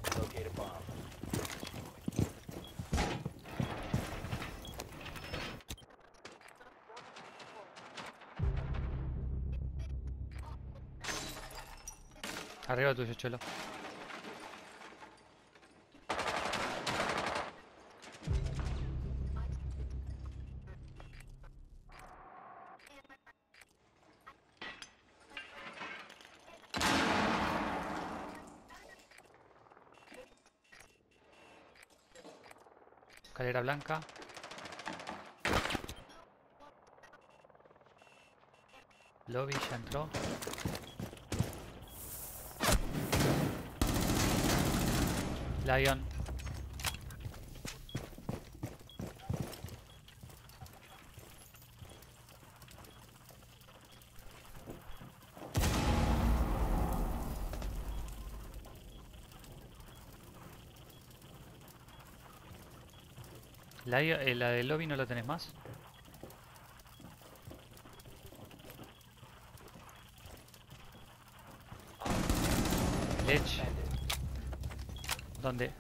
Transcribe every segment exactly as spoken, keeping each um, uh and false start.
Locate a bomb. Arriba tuyo, Cholo. Escalera blanca. Lobby ya entró. Lion. Lion, eh, la del lobby no la tenés más. Ledge. ¿Dónde?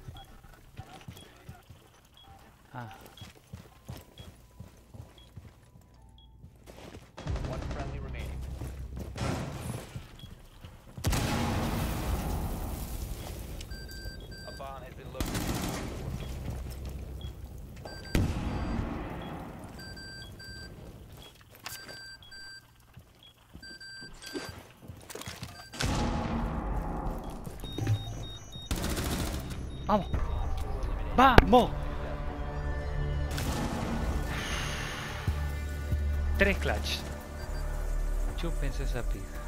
Ah. One friendly remaining. A bomb has been located. ¡Vamos! ¡Vamos! Tres clutch. Chúpense esa pija.